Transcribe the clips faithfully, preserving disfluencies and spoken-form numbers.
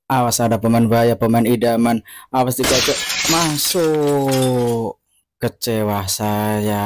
Awas ada pemain bahaya, pemain idaman. Awas dikocok. Masuk. Kecewa saya.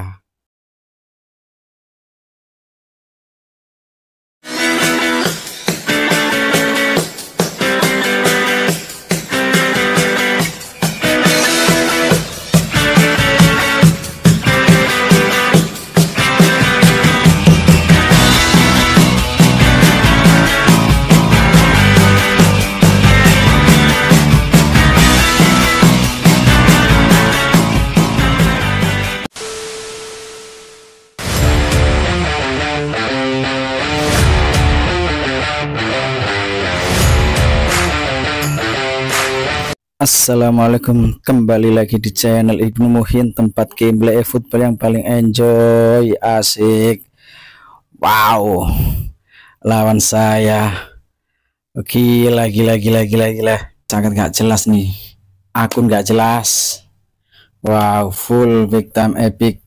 Assalamualaikum, kembali lagi di channel Ibnu Muhin, tempat gameplay football yang paling enjoy, asik. Wow, lawan saya gila gila gila gila gila, sangat gak jelas nih, akun gak jelas. Wow, full big time epic.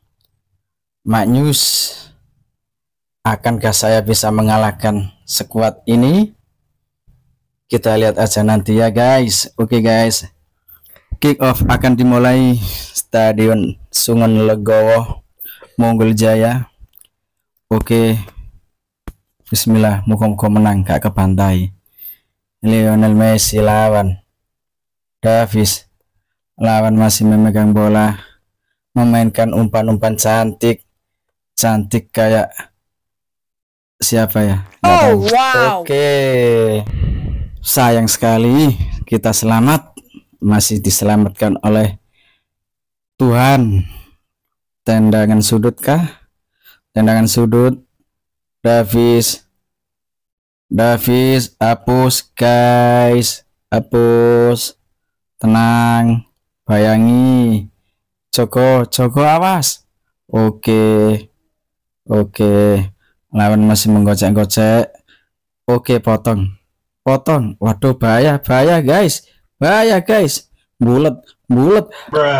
Magnus, akankah saya bisa mengalahkan sekuat ini? Kita lihat aja nanti ya guys. Oke okay, guys, kick off akan dimulai Stadion Sungon Legowo, Monggol Jaya. Oke okay. Bismillah, muka-muka menang gak ke pantai. Lionel Messi lawan Davis, lawan masih memegang bola, memainkan umpan-umpan cantik cantik kayak siapa ya? Oh wow. Oke okay. Sayang sekali kita selamat, masih diselamatkan oleh Tuhan. Tendangan sudut kah? Tendangan sudut. Davis, Davis, hapus guys, hapus. Tenang, bayangi. Joko, Joko awas. Oke, oke. Lawan masih menggocek-gocek. Oke, potong. Potong, waduh bahaya bahaya guys, bahaya guys, bulet bulet.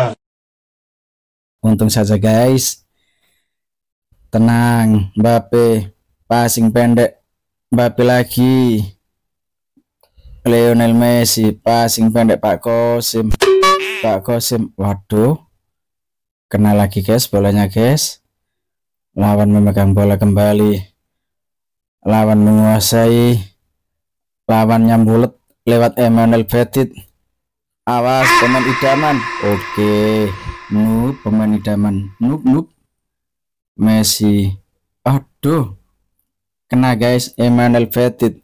Untung saja guys. Tenang, Mbappe, passing pendek, Mbappe lagi. Lionel Messi, passing pendek, Pak Kosim, Pak Kosim, waduh, kena lagi guys bolanya guys. Lawan memegang bola kembali, lawan menguasai. Lawan nyambulet lewat Emmanuel Petit. Awas pemain idaman. Oke, noob pemain idaman, noob noob. Messi, aduh, kena guys Emmanuel Petit.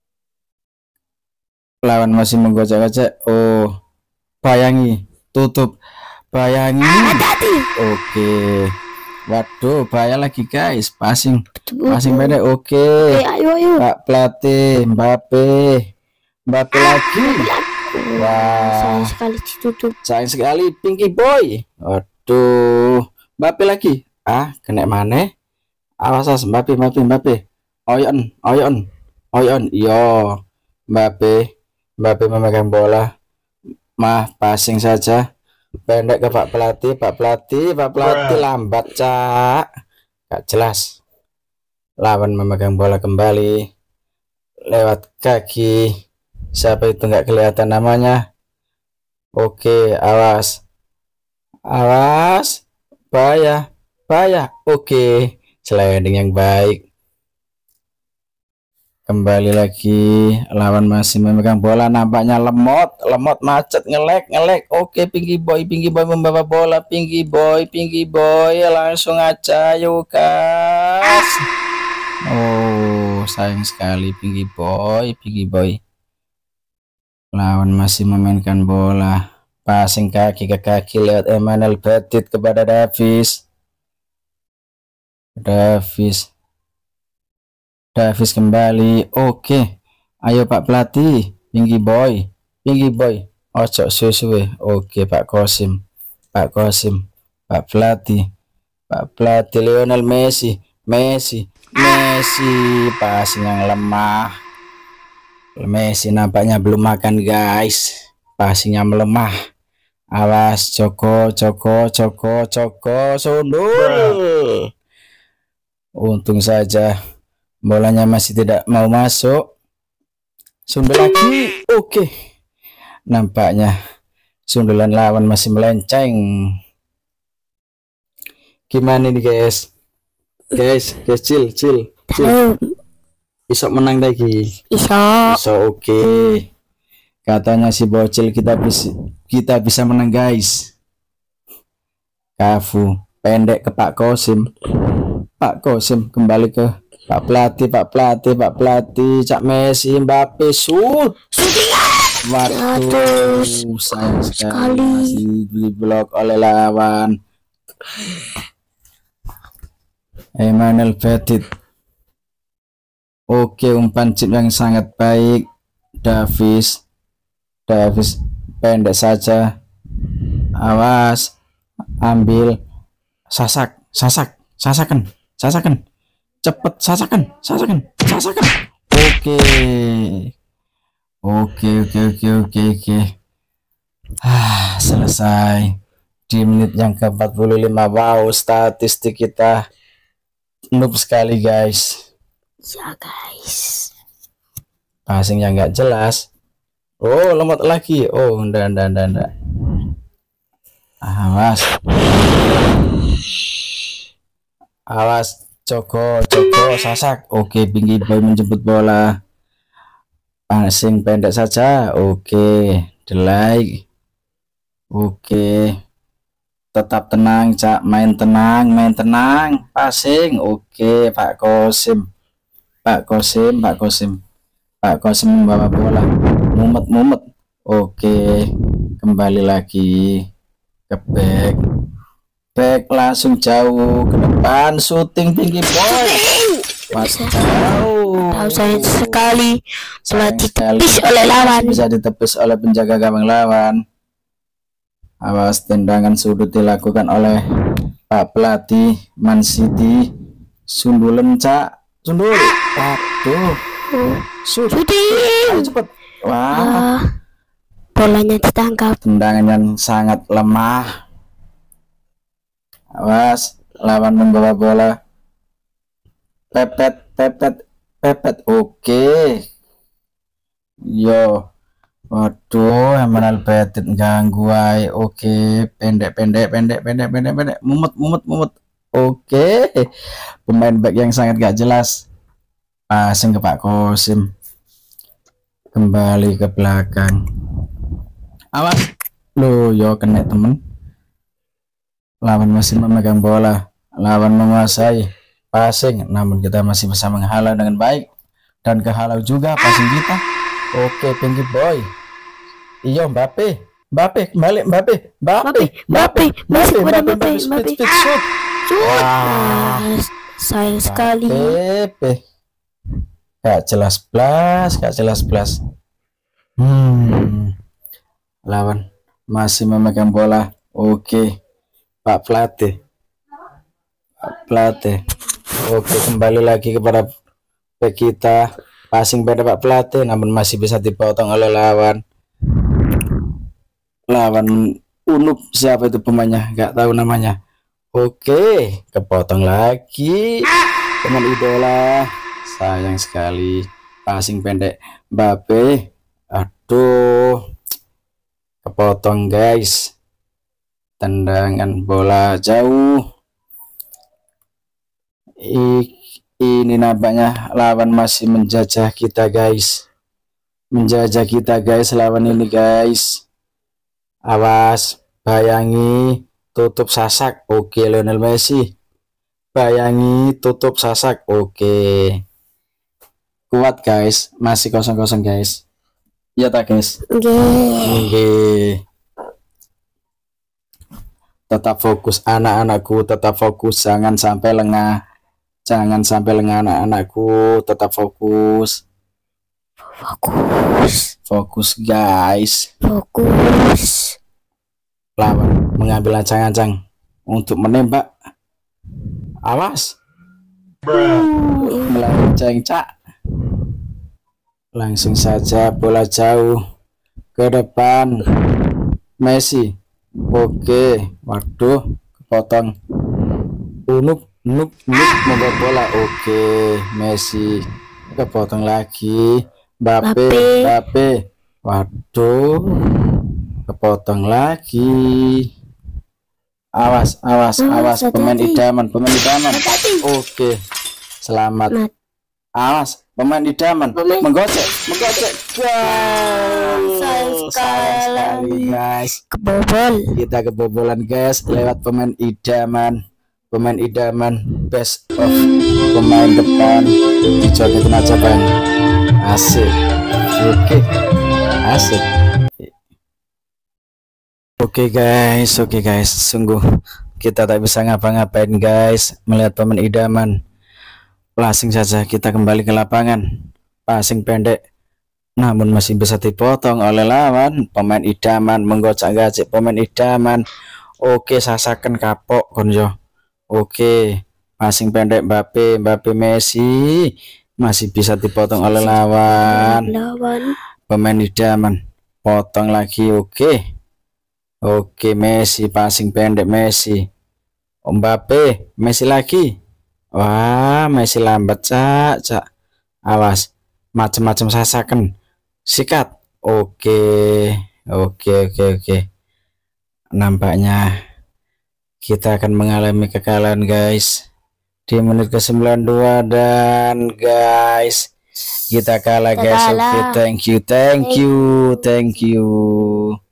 Lawan masih menggocek-gocek. Oh, bayangi, tutup, bayangi. Oke, waduh bahaya lagi guys, passing passing pendek. Oke okay. Ayo, ayo. Pak pelatih, Mbappe, Mbappe lagi. Wah, sayang sekali ditutup, sayang sekali Pinky Boy. Aduh, Mbappe lagi. Ah, kena mana? Awas as Mbappe, Mbappe, Mbappe. Oyon, Oyon, Oyon. Yo, Mbappe, Mbappe memegang bola. Mah, passing saja. Pendek ke Pak pelatih, Pak pelatih, Pak pelatih lambat cak, gak jelas. Lawan memegang bola kembali lewat kaki. Siapa itu nggak kelihatan namanya. Oke, awas, awas, bahaya, bahaya. Oke, sliding yang baik. Kembali lagi, lawan masih memegang bola, nampaknya lemot, lemot macet, ngelek, ngelek. Oke, Pinky Boy, Pinky Boy membawa bola, Pinky Boy, Pinky Boy langsung aja, yuk kas. Oh, sayang sekali Pinky Boy, Pinky Boy. Lawan masih memainkan bola, passing kaki ke kaki lewat Emmanuel Petit kepada Davis. Davis. Davis kembali. Oke, ayo Pak pelatih, Pinky Boy, Pinky Boy, ojo suwe-suwe. Oke, Pak Kosim, Pak Kosim, Pak pelatih, Pak pelatih Lionel Messi, Messi, Messi, passing yang lemah. Messi nampaknya belum makan guys, passingnya melemah. Awas Joko, Joko, Joko, Joko, sundul. Untung saja bolanya masih tidak mau masuk. Sundul lagi. Oke. Nampaknya sundulan lawan masih melenceng. Gimana nih guys? Guys, guys, chill, chill, chill. Bisa menang lagi. Bisa. Bisa, oke. Okay. Katanya si bocil kita bisa kita bisa menang guys. Kafu pendek ke Pak Kosim. Pak Kosim kembali ke Pak Pelatih, Pak Pelatih, Pak Pelatih, Cak Messi, Mbappe, Sud. Waduh, sayang sekali masih diblok oleh lawan. Emmanuel Petit. Oke, umpan chip yang sangat baik. Davis, Davis pendek saja. Awas, ambil. Sasak, sasak, sasakan, sasakan. Cepet, sasakan, sasakan, sasakan. Oke, oke, oke, oke, oke, oke. Ah, selesai di menit yang ke empat puluh lima. Wow, statistik kita noob sekali guys. Ya guys. Passing yang nggak jelas. Oh, lemot lagi. Oh, enggak, enggak, enggak, enggak. Awas. Awas, Joko, Joko, sasak. Oke, Pinky Boy menjemput bola. Passing pendek saja. Oke, delay. Oke. Tetap tenang, Cak. Main tenang, main tenang. Passing. Oke, Pak Kosim. Pak Kosim, Pak Kosim. Pak Kosim membawa bola. Mumet-mumet. Oke, kembali lagi ke back. Back langsung jauh ke depan. Shooting Pinky Boy. Wow. Tahu sayang sekali. Bola ditepis oleh lawan. Bisa ditepis oleh penjaga gawang lawan. Awas, tendangan sudut dilakukan oleh Pak Pelatih Man City. Sundulan, Cak. Sundul. Waduh. Shooting. Cepet. Wah. Uh, bolanya ditangkap. Tendangan yang sangat lemah. Awas, lawan membawa bola. Pepet, pepet, pepet. Oke. Yo. Waduh, Emmanuel Petit ganggu ay. Oke, pendek, pendek, pendek, pendek, pendek, pendek. Mumet, mumet, mumet. Oke. Pemain back yang sangat gak jelas. Passing ke Pak Kosim. Kembali ke belakang. Awas. Loh, yo kena temen. Lawan masih memegang bola. Lawan menguasai passing, namun kita masih bisa menghalau dengan baik. Dan kehalau juga passing kita. Oke, Pinky Boy. Iyo, Mbappe. Mbappe, kembali Mbappe. Mbappe, Mbappe, masih kepada Mbappe, Mbappe, speed, Mbappe. speed, shoot. Wah, sayang sekali. Mbappe. Gak jelas belas, gak jelas belas. Hmm. Lawan masih memegang bola. Oke, Pak Pelatih. Pak Pelatih. Oke, kembali lagi kepada back kita. Passing pada Pak Pelatih, namun masih bisa dipotong oleh lawan. Lawan Unuk, siapa itu pemainnya? Gak tahu namanya. Oke, kepotong lagi dengan idola. Sayang sekali. Passing pendek Mbappe. Aduh, kepotong guys. Tendangan bola jauh. I Ini nampaknya lawan masih menjajah kita guys. Menjajah kita guys lawan ini guys. Awas, bayangi, tutup sasak. Oke, Lionel Messi. Bayangi, tutup sasak. Oke. Kuat guys, masih kosong-kosong guys. Iya tak guys? Oke. Oke. Tetap fokus anak-anakku, tetap fokus, jangan sampai lengah. Jangan sampai lengah anak-anakku, tetap fokus. Fokus. Fokus guys. Fokus. Lawan mengambil ancang-ancang untuk menembak. Awas. Melenceng, Cak. Langsung saja bola jauh ke depan. Messi. Oke, waduh, kepotong. Unuk Nuk, nuk membawa bola. Oke, Messi kepotong lagi. Mbappe, Mbappe. Mbappe. Waduh, kepotong lagi. Awas, awas, Oh, awas, pemain hati-hati. idaman, pemain idaman. Hati-hati. Oke, selamat. Mat. Awas, pemain idaman, Pemain- menggocek, menggocek. Gol. Sayang Sayang sekali. sekali, guys. Kebobol. Kita kebobolan, guys, lewat pemain idaman. Pemain idaman, best of pemain depan. Dijogetin aja, Bang. Asik. Oke, asik. Oke guys, oke guys, sungguh kita tak bisa ngapa-ngapain guys melihat pemain idaman. Langsung saja kita kembali ke lapangan. Passing pendek, namun masih bisa dipotong oleh lawan. Pemain idaman menggocek-gacek pemain idaman. Oke, sasakan kapok konjo. Oke, passing pendek Mbappe, Mbappe Messi masih bisa dipotong oleh lawan. Lawan. Pemain idaman potong lagi. Oke. Oke, Messi passing pendek Messi. Mbappe, Messi lagi. Wah, Messi lambat, cak, cak. Awas, macam-macam sasakan. Sikat. Oke, oke, oke, oke. Nampaknya kita akan mengalami kekalahan, guys. Di menit ke sembilan puluh dua dan guys, kita kalah, Kita guys. kalah. Oke, thank you, thank you, thank you.